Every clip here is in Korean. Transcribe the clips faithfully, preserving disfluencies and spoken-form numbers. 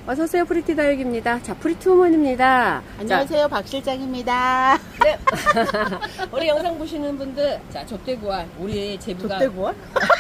어서오세요. 프리티 다육입니다. 자, 프리티 우먼입니다. 안녕하세요. 박 실장입니다. 네. 우리 영상 보시는 분들, 자, 족대구알. 우리 제부가. 족대구알?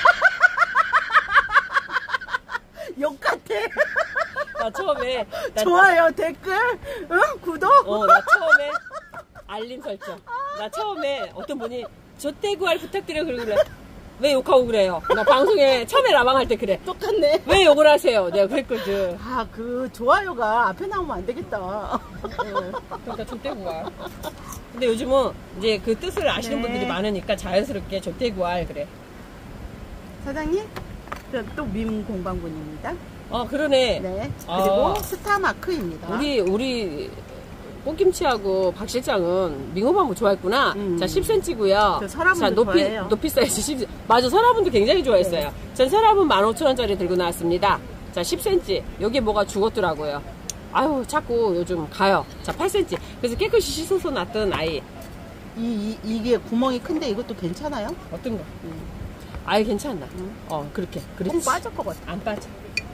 욕 같아. 나 처음에. 나, 좋아요, 댓글, 응? 구독? 어, 나 처음에 알림 설정. 나 처음에 어떤 분이 족대구알 부탁드려. 그러고 그래. 왜 욕하고 그래요? 나 방송에 처음에 라방할 때 그래. 똑같네. 왜 욕을 하세요? 내가 그랬거든. 아, 그 좋아요가 앞에 나오면 안 되겠다. 어, 그러니까 족대구알. 근데 요즘은 이제 그 뜻을 아시는 네. 분들이 많으니까 자연스럽게 족대구알 그래. 사장님, 또 민공방군입니다. 어, 그러네. 네. 그리고 아. 스타마크입니다. 우리 우리 꽃김치하고 박 실장은 민호방구 좋아했구나. 음. 자, 십 센티미터고요. 저 서라분도 자, 높이 좋아해요. 높이 사이즈 십. 맞아, 서라분도 굉장히 좋아했어요. 네. 전 서라분 만 오천 원짜리 들고 나왔습니다. 자, 십 센티미터. 여기 뭐가 죽었더라고요. 아유, 자꾸 요즘 가요. 자, 팔 센티미터. 그래서 깨끗이 씻어서 놨던 아이. 이, 이, 이게 구멍이 큰데 이것도 괜찮아요? 어떤 거? 음. 아이 괜찮나? 음. 어, 그렇게. 콩 그렇지. 빠질 것 같아. 안 빠져.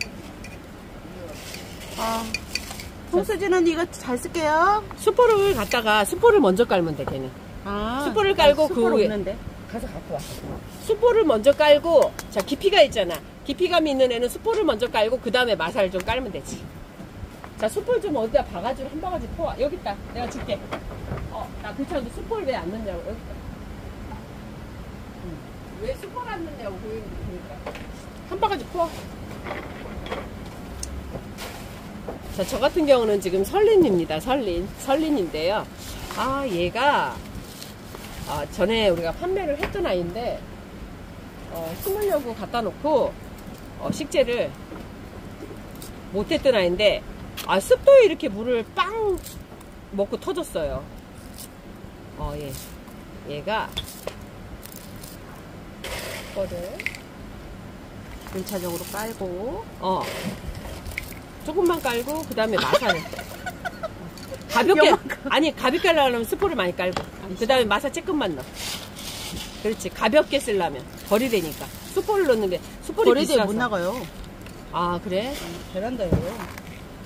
아, 송수지는 이거 잘 쓸게요. 수포를 갖다가 수포를 먼저 깔면 돼, 걔는. 아, 수포를 깔고 수포 그 위에- 없는데. 가서 갖고 와. 수포를 먼저 깔고, 자, 깊이가 있잖아. 깊이감이 있는 애는 수포를 먼저 깔고, 그 다음에 마사를 좀 깔면 되지. 자, 수포를 좀 어디다 바가지로 한 바가지 퍼와. 여기 있다. 내가 줄게. 어, 나 그렇잖아. 수포를 왜 안 넣냐고. 여기 있다. 응. 왜 수포를 안 넣냐고. 그러니까. 한 바가지 퍼. 자, 저 같은 경우는 지금 설린입니다. 설린. 설린인데요. 아, 얘가, 아, 전에 우리가 판매를 했던 아이인데, 어, 심으려고 갖다 놓고, 어, 식재를 못했던 아이인데, 아, 습도에 이렇게 물을 빵 먹고 터졌어요. 어, 얘. 얘가, 거를, 일 차적으로 깔고. 어, 조금만 깔고, 그 다음에 마사를. 가볍게, 요만큼. 아니, 가볍게 하려면 스포를 많이 깔고, 그 다음에 마사 조금만 넣어. 그렇지. 가볍게 쓰려면. 거리되니까. 수포를 넣는데, 수포를 거리대에 비싸서. 못 나가요. 아, 그래? 베란다예요.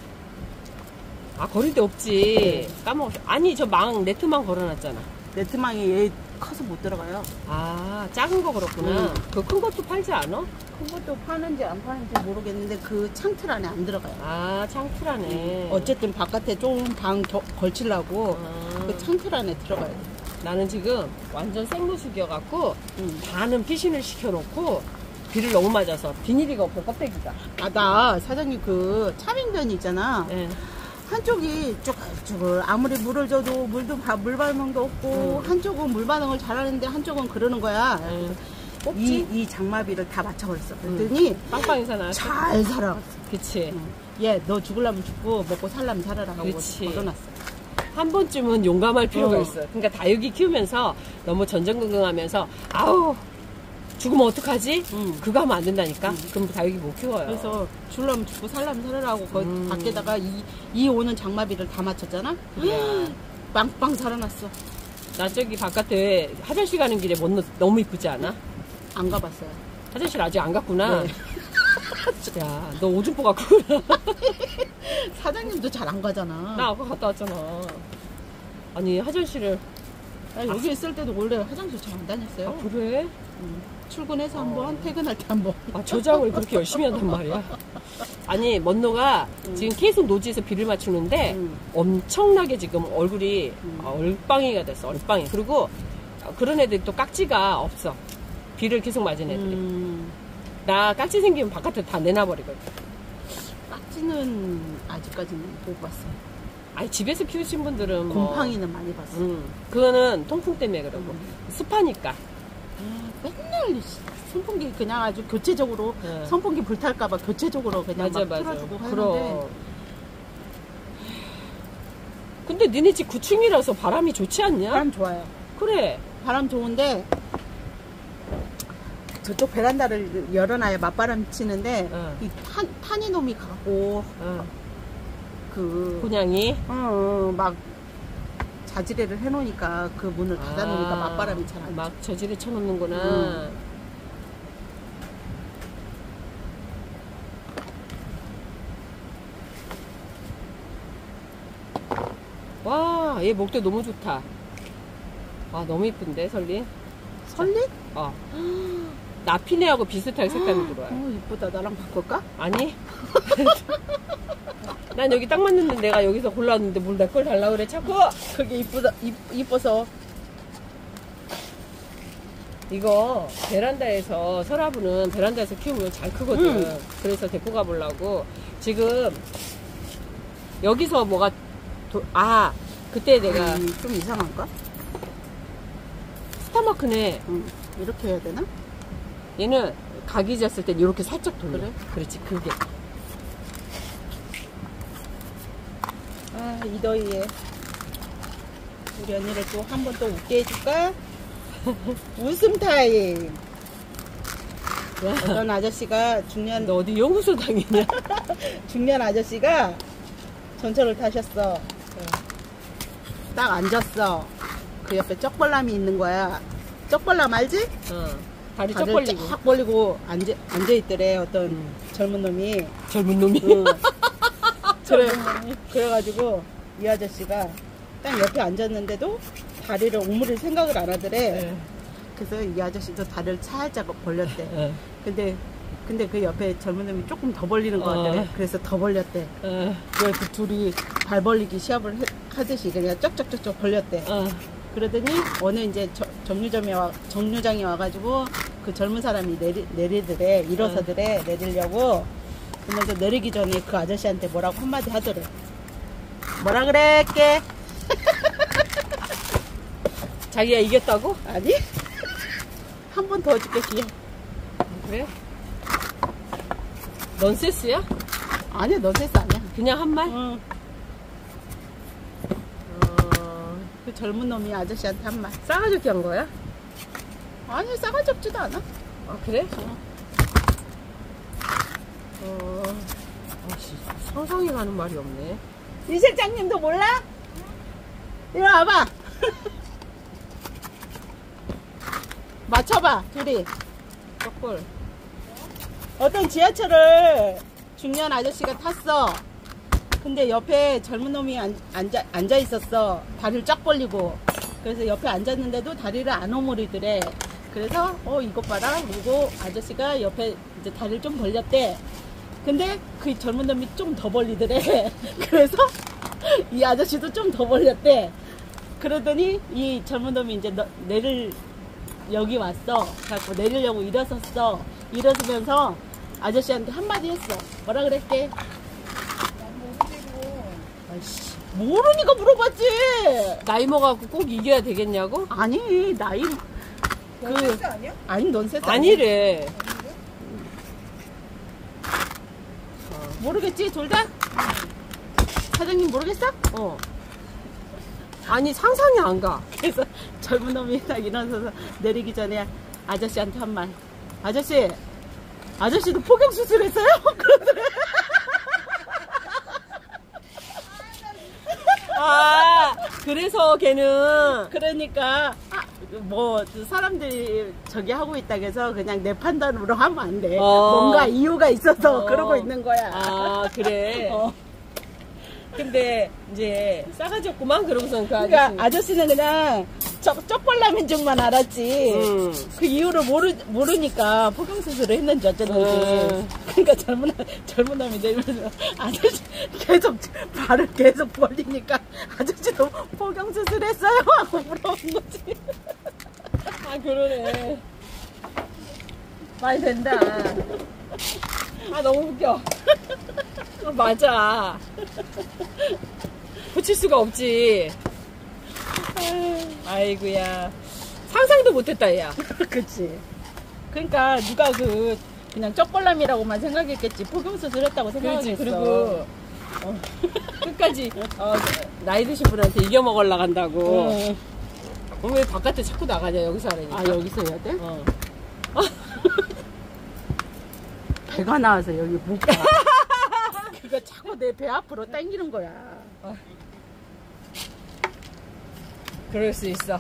아, 거리대 없지. 까먹었어. 아니, 저 망, 네트망 걸어놨잖아. 네트망이 얘 커서 못 들어가요. 아, 작은 거 그렇구나. 음. 그 큰 것도 팔지 않아? 큰 것도 파는지 안 파는지 모르겠는데 그 창틀 안에 안 들어가요. 아, 창틀하네. 어쨌든 바깥에 좀 방 걸치려고 아. 그 창틀 안에 들어가야 돼. 나는 지금 완전 생무숙이어갖고, 음. 반은 피신을 시켜놓고, 비를 너무 맞아서 비닐이가 없어, 껍데기가. 아, 나 사장님 그 차민변 있잖아. 예. 한쪽이 쭈글쭈글 아무리 물을 줘도 물도 바, 물 반응도 없고 음. 한쪽은 물 반응을 잘하는데 한쪽은 그러는 거야. 예. 이, 뽑지? 이 장마비를 다 맞춰버렸어. 그랬더니 빵빵해서 나왔어. 잘 살아갔어. 그치. 얘 너 죽으려면 죽고 먹고 살려면 살아라 하고 그치. 걷어놨어. 한 번쯤은 용감할 필요가 어. 있어. 그러니까 다육이 키우면서 너무 전전긍긍하면서 아우 죽으면 어떡하지? 응. 그거 하면 안 된다니까. 그럼 다육이 못 키워요. 그래서 죽으려면 죽고 살려면 살아라 하고 거기 음. 밖에다가 이, 이 오는 장마비를 다 맞췄잖아. 그래. 빵빵 살아났어. 나 저기 바깥에 화장실 가는 길에 못 넣, 너무 이쁘지 않아? 안 가봤어요. 화장실 아직 안 갔구나. 네. 야, 너 오줌포 갔구나. 사장님도 잘 안 가잖아. 나 아까 갔다 왔잖아. 아니 화장실을 나 여기 있을 때도 원래 화장실 잘 안 다녔어요. 아, 그래? 응. 출근해서 한 번, 퇴근할 때 한 번. 아, 저장을 그렇게 열심히 한단 말이야. 아니, 먼노가 음. 지금 계속 노지에서 비를 맞추는데 음. 엄청나게 지금 얼굴이 음. 아, 얼빵이가 됐어, 얼빵이. 그리고 어, 그런 애들이 또 깍지가 없어. 비를 계속 맞은 애들이. 음, 나 깍지 생기면 바깥에 다 내놔버리거든. 깍지는 아직까지는 못 봤어요. 아니, 집에서 키우신 분들은 뭐. 곰팡이는 많이 봤어요. 음, 그거는 통풍 때문에 그러고. 음. 습하니까. 아, 맨날 선풍기 그냥 아주 교체적으로 네. 선풍기 불탈까봐 교체적으로 그냥 맞아, 막 맞아. 틀어주고 하는데 그럼. 근데 니네 집 구 층이라서 바람이 좋지 않냐? 바람 좋아요. 그래. 바람 좋은데 저쪽 베란다를 열어놔야 맞바람 치는데 응. 이 탄, 탄이놈이 가고 어. 그 곤양이. 어, 어, 막 자지레를 해놓으니까 그 문을 닫아놓으니까 아, 맞바람이 잘 안 나. 막 저지를 쳐놓는구나. 음. 아, 얘 목대 너무 좋다. 아, 너무 이쁜데, 설린? 설리? 어. 나피네하고 비슷하게 색감이 들어와요. 어, 이쁘다. 나랑 바꿀까? 아니? 난 여기 딱 맞는데 내가 여기서 골랐는데 뭘 내 걸 달라고 그래, 자꾸! 그게 이쁘다. 이, 이뻐서. 이거 베란다에서, 서라부는 베란다에서 키우면 잘 크거든. 음. 그래서 데리고 가보려고. 지금, 여기서 뭐가, 도, 아, 그때 내가 음, 좀 이상한가? 스타마크네. 응. 이렇게 해야 되나? 얘는 각이 졌을 땐 이렇게 살짝 돌려. 그래? 그렇지, 그게. 아, 이 더위에. 우리 언니를 또 한 번 또 웃게 해줄까? 웃음 타임. 어떤 아저씨가 중년, 너 어디 연구소 다니냐? 중년 아저씨가 전철을 타셨어. 딱 앉았어. 그 옆에 쩍벌남이 있는 거야. 쩍벌남 알지? 어. 다리 쩍 다리를 벌리고. 쫙 벌리고 앉아, 앉아있더래. 어떤 음. 젊은 놈이. 젊은 놈이. 응. 그래, 그래가지고 이 아저씨가 딱 옆에 앉았는데도 다리를 오므릴 생각을 안 하더래. 네. 그래서 이 아저씨도 다리를 살짝 벌렸대. 어. 근데 근데 그 옆에 젊은 놈이 조금 더 벌리는 것 어. 같더래. 그래서 더 벌렸대. 어. 그래서 그 둘이 발 벌리기 시합을 해- 하듯이 그냥 쩍쩍쩍쩍 벌렸대. 어. 그러더니 어느 이제 저- 정류점에 와, 정류장에 와가지고 그 젊은 사람이 내리, 내리더래. 일어서더래. 내리려고. 그러면서 내리기 전에 그 아저씨한테 뭐라고 한마디 하더래. 뭐라 그랬게? 자기가 이겼다고? 아니? 한 번 더 줄게, 기회. 그래? 넌센스야? 아니야, 너 센스 아니야. 그냥 한 말? 응. 어... 그 젊은 놈이 아저씨한테 한 말. 싸가지고 한 거야? 아니, 싸가지 없지도 않아. 아, 그래? 어. 어... 아씨, 상상이 가는 말이 없네. 이 실장님도 몰라? 이리 와봐. 맞춰봐, 둘이. 쩍벌. 어떤 지하철을 중년 아저씨가 탔어. 근데 옆에 젊은 놈이 앉, 앉아, 앉아 있었어. 다리를 쫙 벌리고. 그래서 옆에 앉았는데도 다리를 안 오므리더래. 그래서, 어, 이것 봐라. 그리고 아저씨가 옆에 이제 다리를 좀 벌렸대. 근데 그 젊은 놈이 좀 더 벌리더래. 그래서 이 아저씨도 좀 더 벌렸대. 그러더니 이 젊은 놈이 이제 너, 내릴, 여기 왔어. 자꾸 내리려고 일어섰어. 일어서면서 아저씨한테 한마디 했어. 뭐라 그랬게? 아이씨, 모르니까 물어봤지. 나이 먹어갖고 꼭 이겨야 되겠냐고? 아니, 나이. 그, 아니야? 아니, 넌센스. 아니래. 모르겠지, 둘 다? 사장님 모르겠어? 어. 아니, 상상이 안 가. 그래서 젊은 놈이 딱 일어서서 내리기 전에 아저씨한테 한 말. 아저씨, 아저씨도 포경수술 했어요? 그러더래. 아, 그래서 걔는. 그러니까, 아, 뭐, 사람들이 저기 하고 있다 해서 그냥 내 판단으로 하면 안 돼. 어. 뭔가 이유가 있어서 어. 그러고 있는 거야. 아, 그래. 어. 근데 이제 싸가지 없구만 그러고선 그 아저씨. 그러니까 아저씨는 그냥 쩍, 쩍벌라면 쪽만 알았지. 음. 그 이유를 모르, 모르니까 포경수술을 했는지 어쨌는지. 음. 그러니까 젊은, 젊은 놈이 내면서 아저씨 계속 발을 계속 벌리니까 아저씨도 포경수술 했어요? 하고 물어본 거지. 아, 그러네. 말 된다. 아, 너무 웃겨. 아, 맞아. 붙일 수가 없지. 아이고야. 상상도 못했다, 야. 그치. 그러니까 누가 그 그냥 쩍벌남이라고만 생각했겠지. 포경수술 했다고 그렇지. 생각했어. 그리고 어, 끝까지 어, 나이 드신 분한테 이겨먹으려 간다고. 어. 어, 왜 바깥에 자꾸 나가냐, 여기서 하라니까. 아, 여기서 해야 돼? 어. 배가 나와서 여기 못 가. 그거 자꾸 내 배 앞으로 당기는 거야. 그럴 수 있어.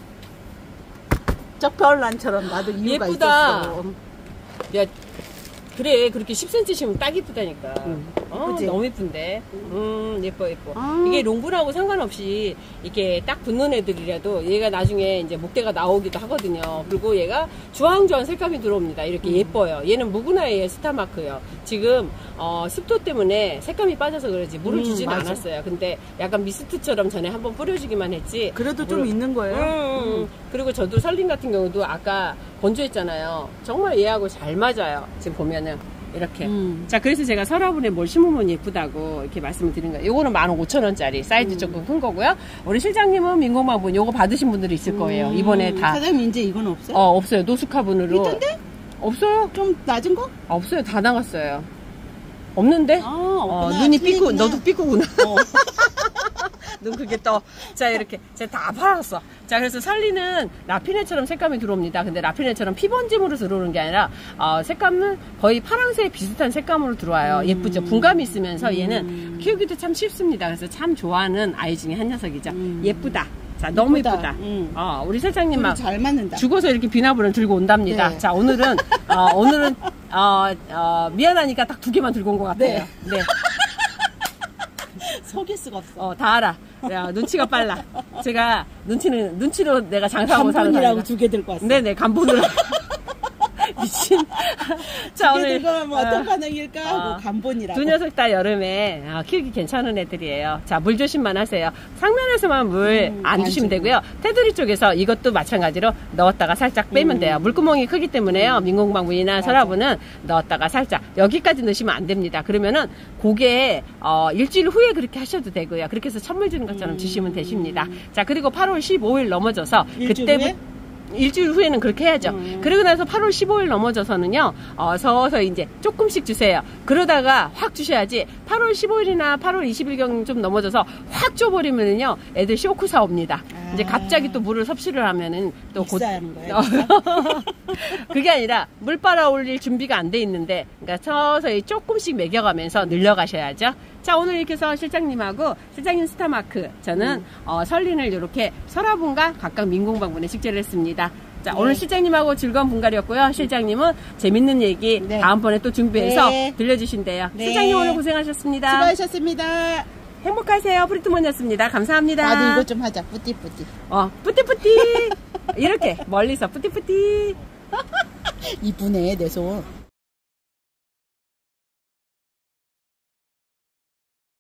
쩍벌란처럼 나도 이유가 예쁘다. 있었어. 야, 그래, 그렇게 십 센티미터 심으면 딱 이쁘다니까. 응. 어, 그치? 너무 이쁜데. 음, 예뻐, 예뻐. 아. 이게 롱분하고 상관없이 이렇게 딱 붙는 애들이라도 얘가 나중에 이제 목대가 나오기도 하거든요. 그리고 얘가 주황주황 색감이 들어옵니다. 이렇게 음. 예뻐요. 얘는 무구나의 스타마크요. 지금, 어, 습도 때문에 색감이 빠져서 그러지. 물을 음, 주지는 맞아. 않았어요. 근데 약간 미스트처럼 전에 한번 뿌려주기만 했지. 그래도 좀 물을- 있는 거예요. 음, 음. 음. 그리고 저도 설린 같은 경우도 아까 건조했잖아요. 정말 얘하고 잘 맞아요. 지금 보면은 이렇게. 음. 자, 그래서 제가 설화분에 뭘 심으면 예쁘다고 이렇게 말씀을 드린 거예요. 요거는 만 오천 원짜리 사이즈 음. 조금 큰 거고요. 우리 실장님은 민공방분 요거 받으신 분들이 있을 거예요. 이번에 다. 사장님 이제 이건 없어요? 어, 없어요. 노스카분으로. 있던데? 없어요. 좀 낮은 거? 아, 없어요. 다 나갔어요. 없는데? 아, 어, 없구나. 눈이 삐꾸, 틀리구나. 너도 삐꾸구나. 어. 눈 크게 떠. 자, 이렇게. 제가 다 팔았어. 자, 그래서 설리는 라피네처럼 색감이 들어옵니다. 근데 라피네처럼 피번짐으로 들어오는 게 아니라, 어, 색감은 거의 파랑색 비슷한 색감으로 들어와요. 음. 예쁘죠? 분감이 있으면서 얘는 음. 키우기도 참 쉽습니다. 그래서 참 좋아하는 아이 중에 한 녀석이죠. 음. 예쁘다. 자, 너무 예쁘다. 예쁘다. 음. 어, 우리 실장님 막 잘 맞는다. 죽어서 이렇게 비나분을 들고 온답니다. 네. 자, 오늘은, 어, 오늘은, 어, 어, 미안하니까 딱 두 개만 들고 온 것 같아요. 네. 네. 속일 수가 없어. 어, 다 알아. 야, 눈치가 빨라. 제가 눈치는, 눈치로 내가 장사하고 사는 간분이라고 사람이라. 두 개 들고 왔어. 네네, 간분으로. 미친. 자, 두 개 오늘. 들고 하면 어떤 어, 반응일까 하고 어, 간본이라고. 두 녀석 다 여름에 어, 키우기 괜찮은 애들이에요. 자, 물 조심만 하세요. 상면에서만 물 안 음, 주시면 안 주고. 되고요. 테두리 쪽에서 이것도 마찬가지로 넣었다가 살짝 빼면 음. 돼요. 물구멍이 크기 때문에요. 민공방분이나 맞아. 설화분은 넣었다가 살짝 여기까지 넣으시면 안 됩니다. 그러면은 고게 어, 일주일 후에 그렇게 하셔도 되고요. 그렇게 해서 찬물 주는 것처럼 음. 주시면 되십니다. 자, 그리고 팔월 십오일 넘어져서 일주일 그때부터 후에? 일주일 후에는 그렇게 해야죠. 음. 그리고 나서 팔월 십오일 넘어져서는요, 어, 서서 이제 조금씩 주세요. 그러다가 확 주셔야지, 팔월 십오일이나 팔월 이십일경 좀 넘어져서 확 줘버리면은요, 애들 쇼크사 옵니다. 아. 이제 갑자기 또 물을 섭취를 하면은 또 곧. 익사하는 거예요, 어, 그게 아니라 물 빨아 올릴 준비가 안 돼 있는데, 그러니까 서서히 조금씩 먹여가면서 늘려가셔야죠. 자, 오늘 이렇게 해서 실장님하고 실장님 스타마크, 저는 음. 어, 설린을 이렇게 설화분과 각각 민공방분에 식재를 했습니다. 자, 네. 오늘 실장님하고 즐거운 분갈이였고요. 실장님은 재밌는 얘기 네. 다음번에 또 준비해서 네. 들려주신대요. 네. 실장님 오늘 고생하셨습니다. 수고하셨습니다. 행복하세요. 프리트먼이었습니다. 감사합니다. 나도 이거 좀 하자. 뿌띠뿌띠. 어, 뿌띠뿌띠. 이렇게 멀리서 뿌띠뿌띠. 이쁘네, 내 손.